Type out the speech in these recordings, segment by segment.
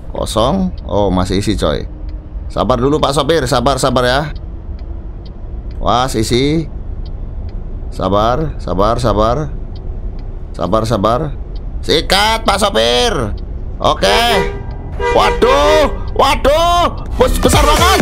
Kosong. Oh, masih isi coy. Sabar dulu Pak sopir, sabar ya. Was, isi. Sabar. Sikat Pak sopir. Oke. Waduh, bus besar banget.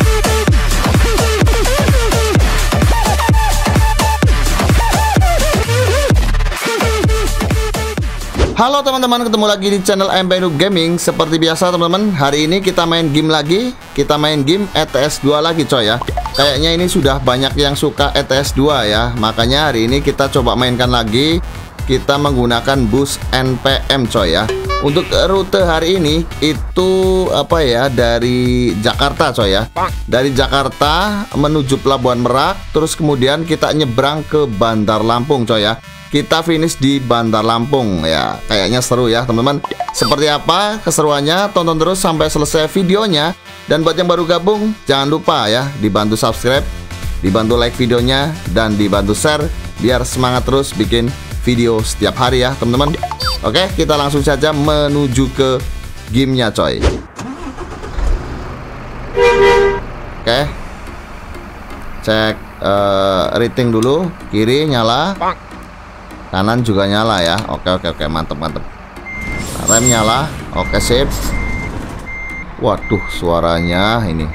Halo teman-teman, ketemu lagi di channel MP Noob Gaming. Seperti biasa teman-teman, hari ini kita main game lagi. Kita main game ETS 2 lagi coy ya. Kayaknya ini sudah banyak yang suka ETS 2 ya. Makanya hari ini kita coba mainkan lagi. Kita menggunakan bus NPM coy ya. Untuk rute hari ini itu apa ya, dari Jakarta coy ya. Dari Jakarta menuju Pelabuhan Merak, terus kemudian kita nyebrang ke Bandar Lampung coy ya. Kita finish di Bandar Lampung ya. Kayaknya seru ya teman-teman. Seperti apa keseruannya, tonton terus sampai selesai videonya. Dan buat yang baru gabung, jangan lupa ya dibantu subscribe, dibantu like videonya, dan dibantu share biar semangat terus bikin video setiap hari ya teman-teman. Oke, kita langsung saja menuju ke gamenya coy. Oke, cek rating dulu. Kiri nyala, kanan juga nyala ya. Oke, mantap. Rem nyala. Oke, sip. Waduh, suaranya ini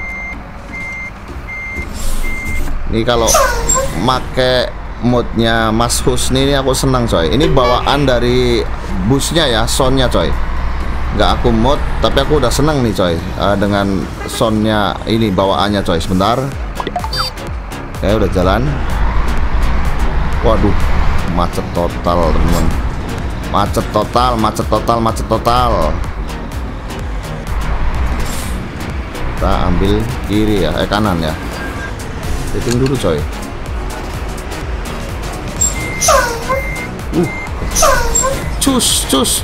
kalau make modnya Mas Husni ini aku senang coy. Ini bawaan dari busnya ya, soundnya coy. Nggak aku mod, tapi aku udah seneng nih coy dengan soundnya ini, bawaannya coy. Sebentar. Oke, udah jalan. Waduh, macet total teman-teman. Macet total. Kita ambil kiri ya, kanan ya. Hitting dulu coy. Cus.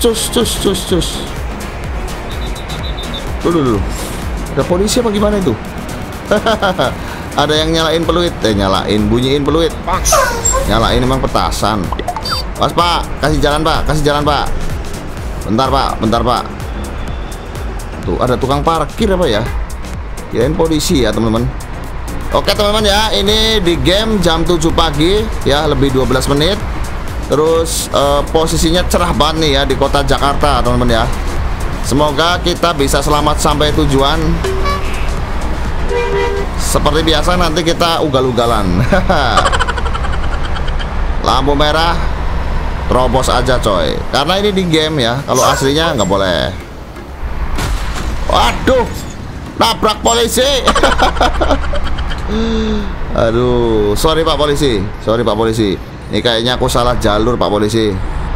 Dulu. Ada polisi apa gimana itu? Ada yang nyalain peluit, bunyiin peluit. Nyalain emang petasan. Pas Pak, kasih jalan Pak. Bentar Pak. Tuh ada tukang parkir apa ya? Kirain polisi ya teman-teman. Oke teman-teman ya, ini di game jam 7 pagi ya, lebih 12 menit. Terus posisinya cerah banget nih ya di kota Jakarta teman-teman ya. Semoga kita bisa selamat sampai tujuan. Seperti biasa nanti kita ugal-ugalan. Lampu merah, terobos aja coy. Karena ini di game ya, kalau aslinya nggak boleh. Waduh, nabrak polisi. Aduh, sorry Pak polisi. Ini kayaknya aku salah jalur Pak polisi.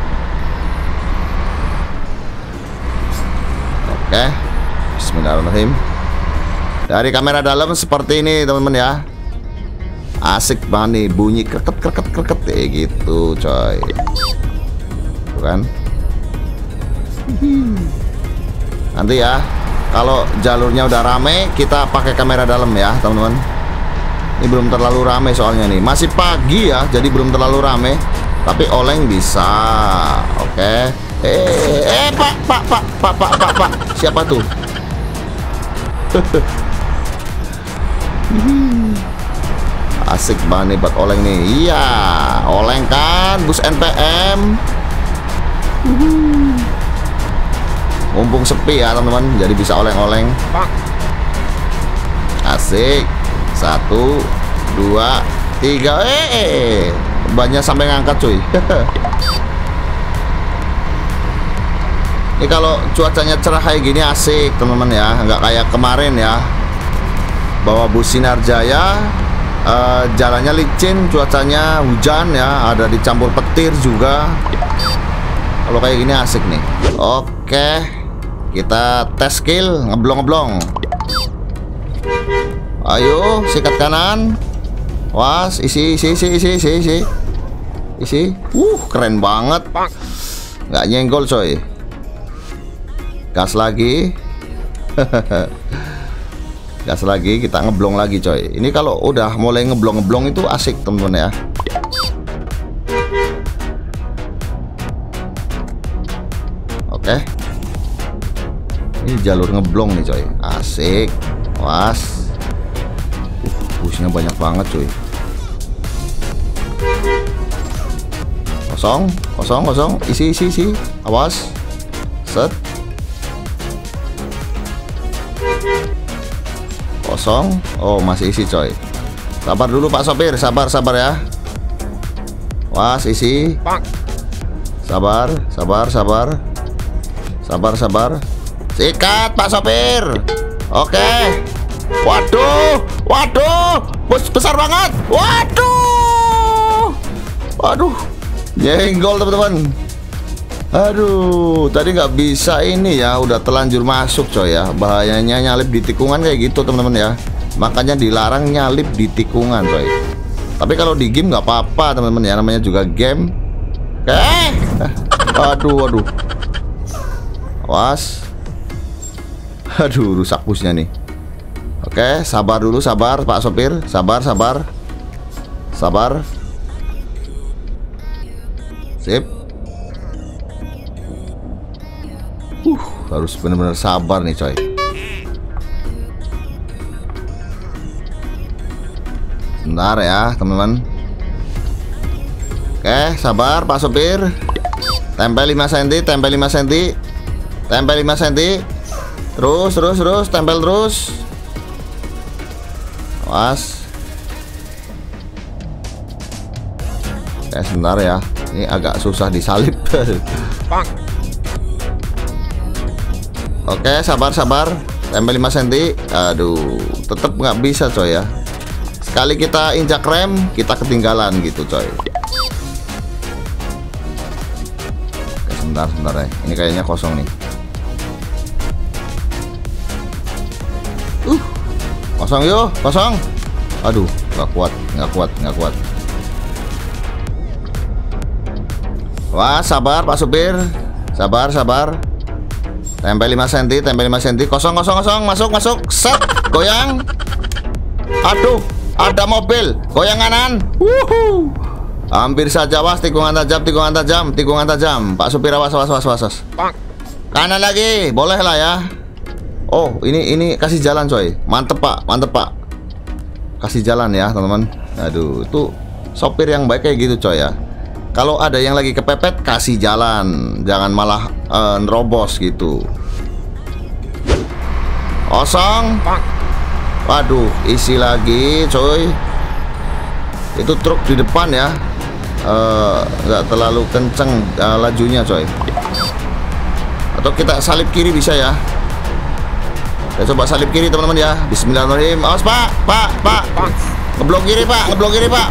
Oke, bismillahirrahmanirrahim. Dari kamera dalam seperti ini teman-teman ya. Asik banget nih, bunyi kreket gitu coy. Tuh kan. Nanti ya, kalau jalurnya udah rame, kita pakai kamera dalam ya teman-teman. Ini belum terlalu rame soalnya nih, masih pagi ya, jadi belum terlalu rame. Tapi oleng bisa. Oke. Pak. Siapa tuh? Asik banget nih buat oleng nih. Iya, oleng kan, bus NPM. Mumpung sepi ya teman-teman, jadi bisa oleng-oleng. Asik. 1, 2, 3. Banyak sampai ngangkat cuy. Ini kalau cuacanya cerah kayak gini asik teman-teman ya, nggak kayak kemarin ya. Bawa bus Sinar Jaya, jalannya licin, cuacanya hujan ya, ada dicampur petir juga. Kalau kayak gini asik nih. Oke, kita tes skill ngeblong. Ayo, sikat kanan. Was, isi. Keren banget. Nggak nyenggol coy. Gas lagi. Gas lagi, kita ngeblong lagi coy. Ini kalau udah mulai ngeblong itu asik temen-temen ya. Oke. Ini jalur ngeblong nih coy. Asik. Awas. Busnya banyak banget cuy. Kosong, kosong, kosong. Isi, isi, isi. Awas. Set. Kosong. Oh, masih isi coy. Sabar dulu Pak Sopir. Sabar, sabar ya. Was, isi. Sabar, sabar, sabar. Sabar, sabar. Sikat Pak Sopir. Oke. Waduh, waduh, bus besar banget. Waduh, waduh, jenggol teman-teman. Aduh, tadi nggak bisa ini ya, udah terlanjur masuk coy ya. Bahayanya nyalip di tikungan kayak gitu teman-teman ya. Makanya dilarang nyalip di tikungan coy. Tapi kalau di game nggak apa-apa teman-teman ya, namanya juga game. Aduh, aduh. Awas. Aduh, rusak busnya nih. Oke, sabar dulu, sabar Pak Sopir. Sabar, sabar. Sabar. Sip. Harus benar-benar sabar nih coy. Bentar ya teman-teman. Oke, sabar Pak Sopir. Tempel 5 cm, tempel 5 cm. Tempel 5 cm. Terus, terus, terus, tempel terus. Awas. Oke, sebentar ya. Ini agak susah disalip. Oke, sabar, sabar. Tempel 5 cm. Aduh, tetap nggak bisa coy ya. Sekali kita injak rem, kita ketinggalan gitu coy. Oke, sebentar, sebentar ya. Ini kayaknya kosong nih. Kosong yuk, kosong. Aduh, nggak kuat, nggak kuat, nggak kuat. Wah, sabar Pak Supir. Sabar, sabar. Tempel 5 cm, tempel 5 cm. Kosong, kosong, kosong. Masuk, masuk. Set, goyang. Aduh, ada mobil. Goyang kanan. Wuhu. Hampir saja, was. Tikungan tajam, tikungan tajam, tikungan tajam. Pak Supir, awas, awas, awas, awas. Kanan lagi, boleh lah ya. Oh, ini kasih jalan coy. Mantep Pak, mantep Pak. Kasih jalan ya teman-teman. Aduh, itu sopir yang baik kayak gitu coy ya. Kalau ada yang lagi kepepet, kasih jalan. Jangan malah nerobos gitu. Kosong. Waduh, isi lagi coy. Itu truk di depan ya. Nggak terlalu kenceng lajunya coy. Atau kita salip kiri bisa ya. Kita coba salip kiri teman-teman ya. Bismillahirrahmanirrahim. Awas Pak, Pak. Ngeblok kiri Pak, ngeblok kiri Pak.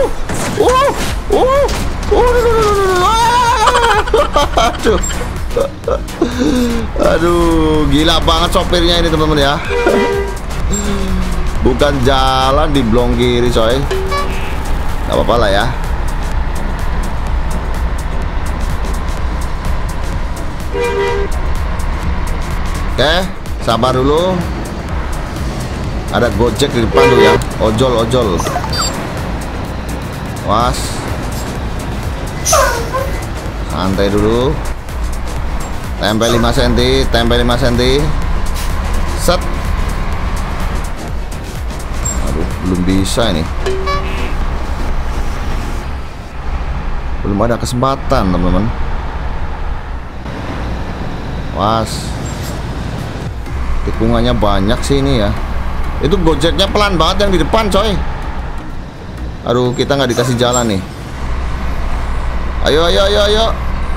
Aduh. Aduh, gila banget sopirnya ini teman-teman ya. Bukan jalan di blok kiri coy. Gak apa-apa lah ya. Oke, sabar dulu. Ada Gojek di depan tuh ya. Ojol, ojol. Was. Santai dulu. Tempel 5 cm, tempel 5 cm. Set. Aduh, belum bisa ini. Belum ada kesempatan, teman-teman. Was. Tikungannya banyak sih ini ya. Itu Gojeknya pelan banget yang di depan coy. Aduh, kita nggak dikasih jalan nih. Ayo, ayo, ayo, ayo.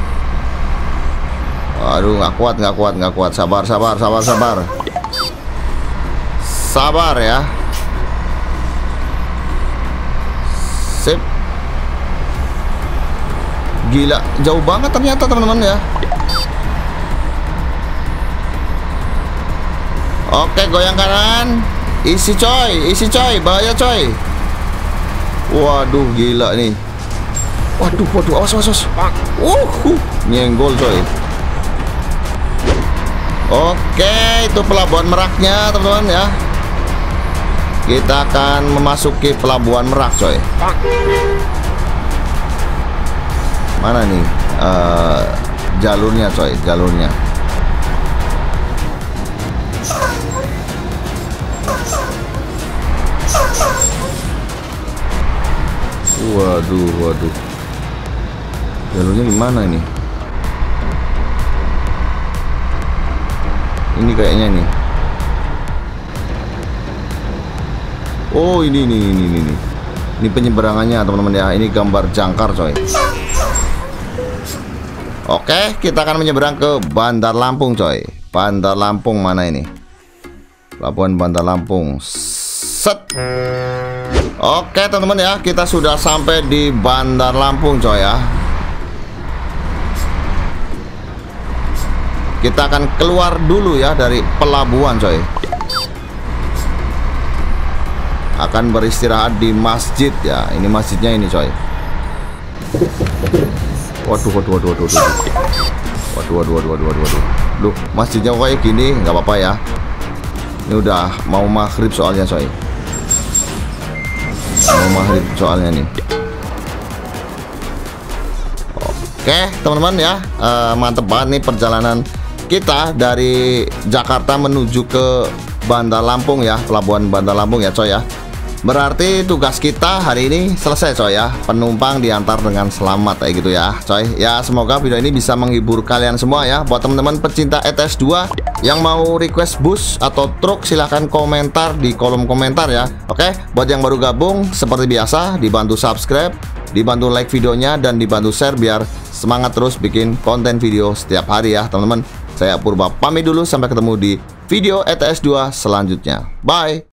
Aduh, nggak kuat, nggak kuat, nggak kuat. Sabar, sabar, sabar, sabar. Sabar ya. Sip. Gila, jauh banget ternyata teman-teman ya. Oke, goyang kanan. Isi coy, bahaya coy. Waduh, gila nih. Waduh, waduh, awas, awas, awas. Nyenggol coy. Oke, itu pelabuhan Meraknya teman-teman ya. Kita akan memasuki pelabuhan Merak coy. Mana nih jalurnya coy, jalurnya. Waduh, waduh. Jalurnya gimana ini? Ini kayaknya nih. Oh, ini. Ini penyeberangannya, teman-teman ya. Ini gambar jangkar, coy. Oke, kita akan menyeberang ke Bandar Lampung, coy. Bandar Lampung mana ini? Pelabuhan Bandar Lampung. Set. Oke, teman-teman ya, kita sudah sampai di Bandar Lampung, coy ya. Kita akan keluar dulu ya dari pelabuhan, coy. Akan beristirahat di masjid ya. Ini masjidnya ini, coy. Waduh. Loh, masjidnya kayak gini, nggak apa-apa ya. Ini udah mau maghrib soalnya, coy. Mau maghrib soalnya nih. Oke, teman-teman ya, mantep banget nih perjalanan kita dari Jakarta menuju ke Bandar Lampung ya, pelabuhan Bandar Lampung ya, coy ya. Berarti tugas kita hari ini selesai, coy ya. Penumpang diantar dengan selamat kayak gitu ya, coy. Ya, semoga video ini bisa menghibur kalian semua ya. Buat teman-teman pecinta ETS 2 yang mau request bus atau truk, silahkan komentar di kolom komentar ya. Oke, buat yang baru gabung seperti biasa dibantu subscribe, dibantu like videonya, dan dibantu share biar semangat terus bikin konten video setiap hari ya, teman-teman. Saya Purba pamit dulu, sampai ketemu di video ETS 2 selanjutnya. Bye.